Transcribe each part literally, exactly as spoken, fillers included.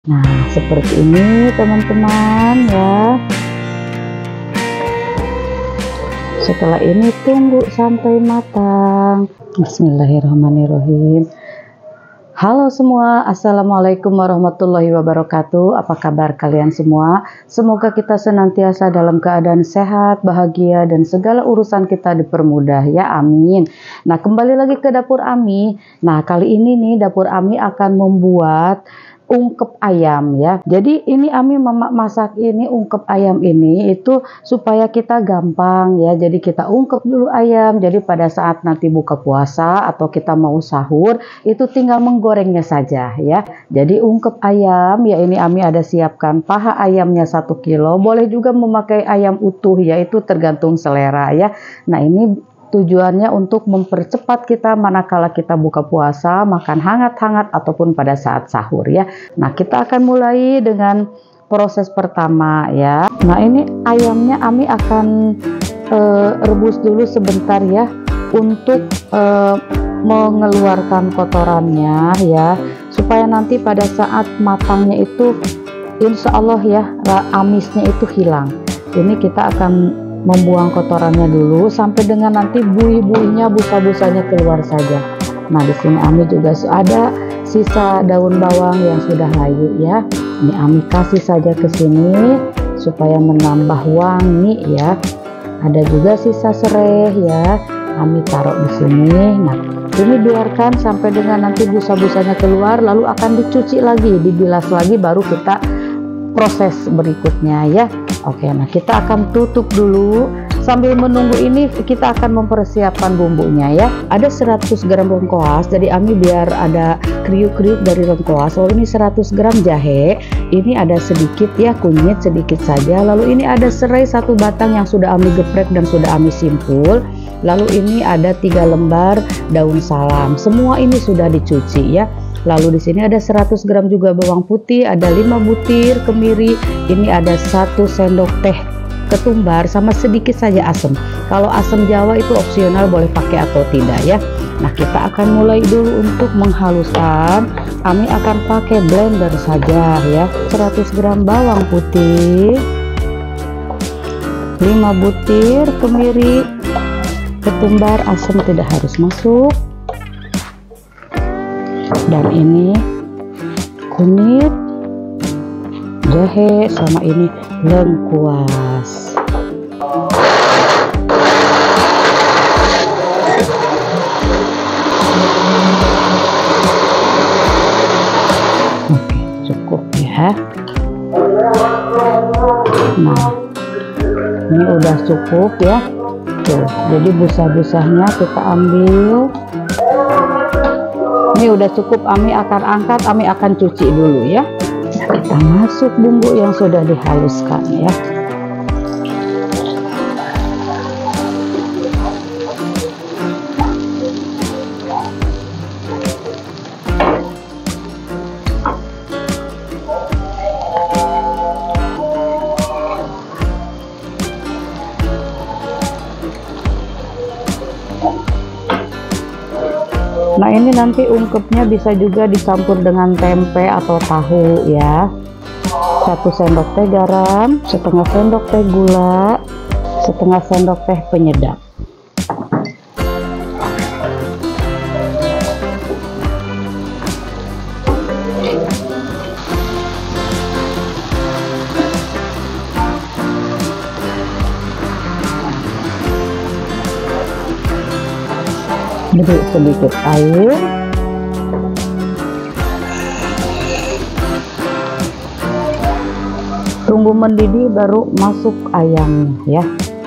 Nah, seperti ini teman-teman ya. Setelah ini tunggu sampai matang. Bismillahirrahmanirrahim. Halo semua, assalamualaikum warahmatullahi wabarakatuh. Apa kabar kalian semua? Semoga kita senantiasa dalam keadaan sehat, bahagia, dan segala urusan kita dipermudah ya, amin. Nah, kembali lagi ke dapur Ami. Nah, kali ini nih dapur Ami akan membuat ungkep ayam ya. Jadi ini Ami memasak ini ungkep ayam ini itu supaya kita gampang ya. Jadi kita ungkep dulu ayam. Jadi pada saat nanti buka puasa atau kita mau sahur itu tinggal menggorengnya saja ya. Jadi ungkep ayam ya, ini Ami ada siapkan paha ayamnya satu kilo. Boleh juga memakai ayam utuh ya, itu tergantung selera ya. Nah, ini tujuannya untuk mempercepat kita manakala kita buka puasa, makan hangat-hangat ataupun pada saat sahur ya. Nah, kita akan mulai dengan proses pertama ya. Nah, ini ayamnya Ami akan uh, rebus dulu sebentar ya untuk uh, mengeluarkan kotorannya ya, supaya nanti pada saat matangnya itu insya Allah ya amisnya itu hilang. Ini kita akan membuang kotorannya dulu sampai dengan nanti buih-buihnya, busa-busanya keluar saja. Nah, di sini Ami juga ada sisa daun bawang yang sudah layu ya. Ini Ami kasih saja ke sini supaya menambah wangi ya. Ada juga sisa serai ya, Ami taruh di sini. Nah, ini biarkan sampai dengan nanti busa-busanya keluar, lalu akan dicuci lagi, dibilas lagi, baru kita proses berikutnya ya. Oke, nah kita akan tutup dulu. Sambil menunggu ini kita akan mempersiapkan bumbunya ya. Ada seratus gram lengkuas, jadi Ami biar ada kriuk-kriuk dari lengkuas. Lalu ini seratus gram jahe, ini ada sedikit ya kunyit sedikit saja. Lalu ini ada serai satu batang yang sudah Ami geprek dan sudah Ami simpul. Lalu ini ada tiga lembar daun salam. Semua ini sudah dicuci ya. Lalu di sini ada seratus gram juga bawang putih, ada lima butir kemiri, ini ada satu sendok teh ketumbar sama sedikit saja asam. Kalau asam Jawa itu opsional, boleh pakai atau tidak ya. Nah, kita akan mulai dulu untuk menghaluskan. Ami akan pakai blender saja ya. seratus gram bawang putih, lima butir kemiri, ketumbar, asam tidak harus masuk. Dan ini kunyit, jahe, sama ini lengkuas. Oke, cukup ya. Nah, ini udah cukup ya. Tuh, jadi busa-busanya kita ambil. Ini udah cukup, Ami akan angkat, Ami akan cuci dulu ya. Nah, kita masuk bumbu yang sudah dihaluskan ya. Nah, ini nanti ungkepnya bisa juga dicampur dengan tempe atau tahu ya. Satu sendok teh garam, setengah sendok teh gula, setengah sendok teh penyedap. Beri sedikit air. Tunggu mendidih baru masuk ayamnya ya.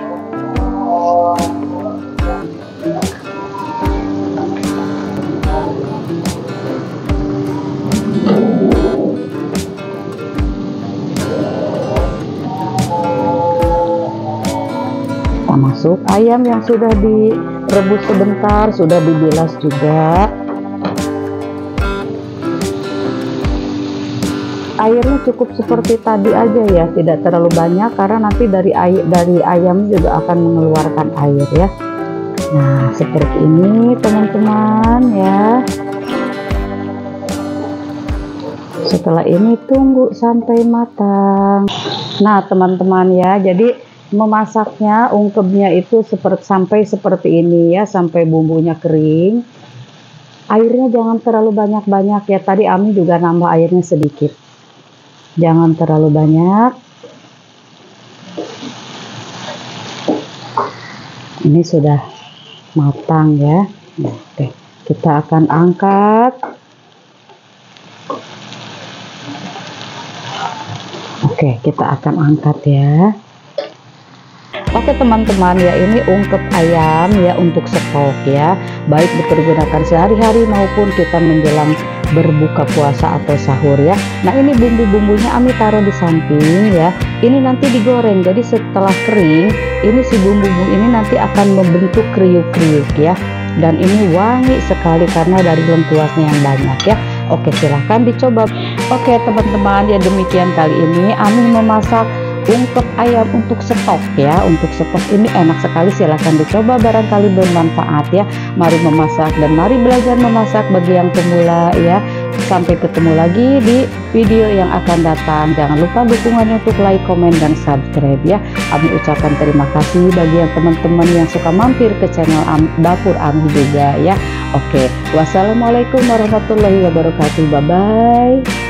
Kita masuk ayam yang sudah di rebus sebentar, sudah dibilas juga. Airnya cukup seperti tadi aja ya, tidak terlalu banyak karena nanti dari air dari ayam juga akan mengeluarkan air ya. Nah, seperti ini teman-teman ya. Setelah ini tunggu sampai matang. Nah teman-teman ya, jadi memasaknya ungkepnya itu seperti sampai seperti ini ya, sampai bumbunya kering. Airnya jangan terlalu banyak-banyak ya, tadi Ami juga nambah airnya sedikit, jangan terlalu banyak. Ini sudah matang ya. Oke, kita akan angkat. Oke, kita akan angkat ya. Oke teman-teman ya, ini ungkep ayam ya untuk stok ya, baik dipergunakan sehari-hari maupun kita menjelang berbuka puasa atau sahur ya. Nah ini bumbu-bumbunya Ami taruh di samping ya, ini nanti digoreng. Jadi setelah kering, ini si bumbu-bumbu ini nanti akan membentuk kriuk-kriuk ya, dan ini wangi sekali karena dari lengkuasnya yang banyak ya. Oke, silahkan dicoba. Oke teman-teman ya, demikian kali ini Ami memasak ungkep ayam untuk stok ya. Untuk stok ini enak sekali, silahkan dicoba, barangkali bermanfaat ya. Mari memasak dan mari belajar memasak bagi yang pemula ya. Sampai ketemu lagi di video yang akan datang. Jangan lupa dukungannya untuk like, komen, dan subscribe ya. Ami ucapkan terima kasih bagi yang teman-teman yang suka mampir ke channel Am, Dapur Ami juga ya. Oke, wassalamualaikum warahmatullahi wabarakatuh. Bye bye.